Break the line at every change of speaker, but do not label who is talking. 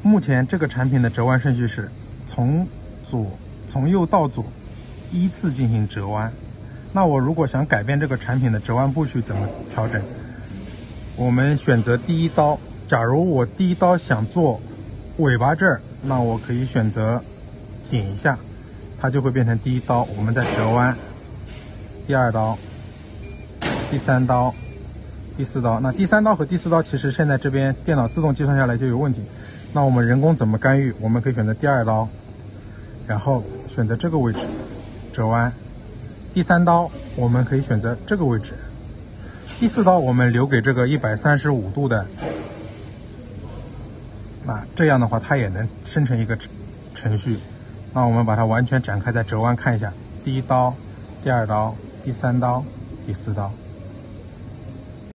目前这个产品的折弯顺序是从右到左依次进行折弯。那我如果想改变这个产品的折弯步序怎么调整？我们选择第一刀，假如我第一刀想做尾巴这儿，那我可以选择点一下，它就会变成第一刀，我们再折弯，第二刀，第三刀，第四刀。那第三刀和第四刀其实现在这边电脑自动计算下来就有问题，那我们人工怎么干预？我们可以选择第二刀，然后选择这个位置折弯，第三刀我们可以选择这个位置，第四刀我们留给这个135度的，那这样的话它也能生成一个程序。那我们把它完全展开再折弯看一下，第一刀，第二刀，第三刀，第四刀。